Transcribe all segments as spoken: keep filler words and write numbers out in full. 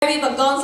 Jerry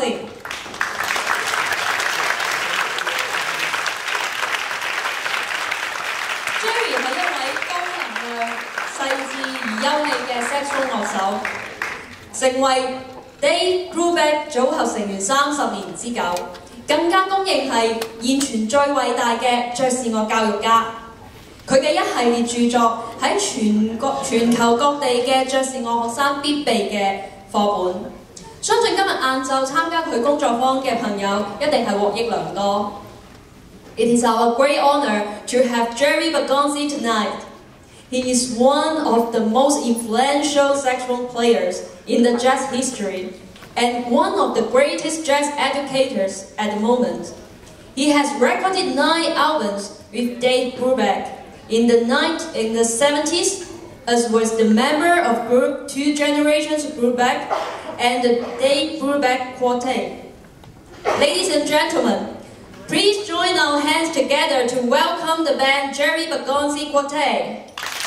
Bergonzi。Jerry 係一位高能量、細緻而優美嘅 saxophone 樂手，成為 Dave Brubeck 組合成員三十年之久，更加公認係現存最偉大嘅爵士樂教育家。佢嘅一系列著作喺全國全球各地嘅爵士樂學生必備嘅課本。相信今日晏晝參加佢工作坊嘅朋友一定係獲益良多。It is our great honor to have Jerry Bergonzi tonight. He is one of the most influential saxophone players in the jazz history and one of the greatest jazz educators at the moment. He has recorded nine albums with Dave Brubeck in the, in the seventies, as was the member of group Two Generations Brubeck and the Dave Brubeck Quartet. Ladies and gentlemen, please join our hands together to welcome the band Jerry Bergonzi Quartet.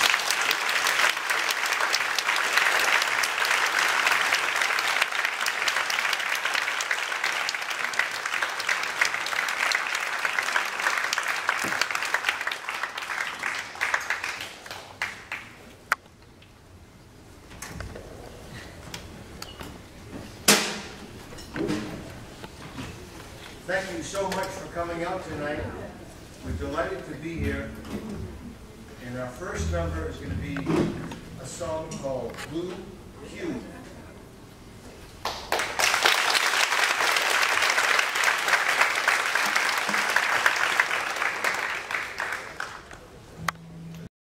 Thank you so much for coming out tonight. We're delighted to be here. And our first number is going to be a song called Blue Cube.